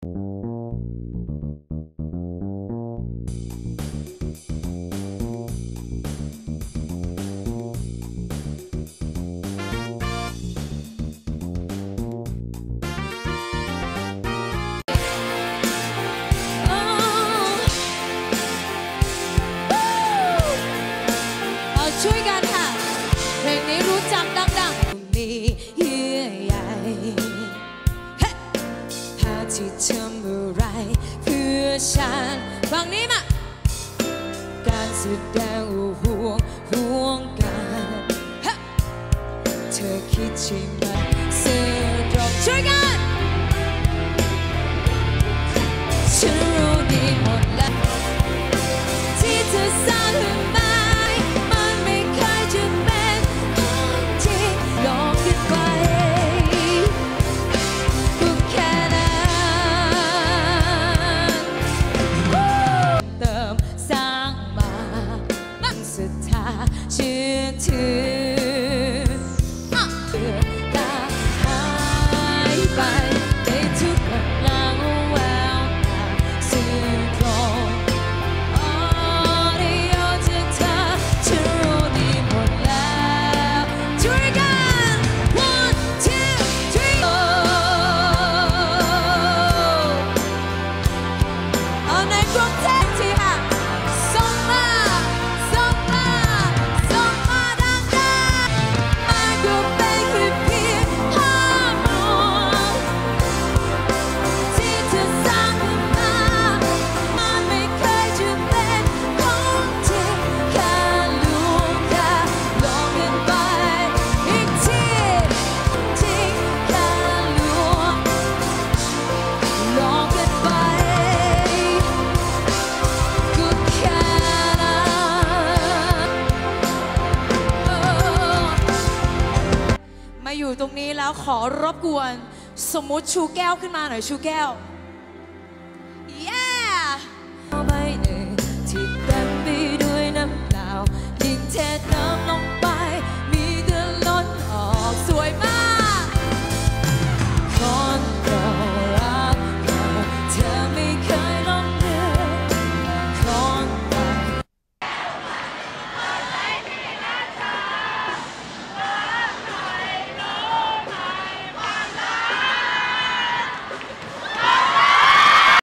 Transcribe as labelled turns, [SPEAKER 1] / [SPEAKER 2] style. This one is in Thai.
[SPEAKER 1] ช่วยกันค่ะเพลงนี้รู้จักดังๆมีเยื่อใยหาที่ทำอะไรเพื่อฉันฟังนี้มาการแสดงห่วงกันเธอคิดใช่ไหมเสื่อตรงช่วยกันฉันรู้ดีหมดแล้วที่เธอสร้างขึ้นมาเชื่อถือตาหายไปในทุกวันแล้วแววตาสื่อตรงได้ยอดจากเธอฉันรู้ดีหมดแล้วช่วยกัน one two three เอาในกรุงเทพที่ค่ะส่งมาอยู่ตรงนี้แล้วขอรบกวนสมมุติชูแก้วขึ้นมาหน่อยชูแก้ว yeah ใบหนึ่งที่เต็มไปด้วยน้ำเปล่ายิ่งเทน้ำ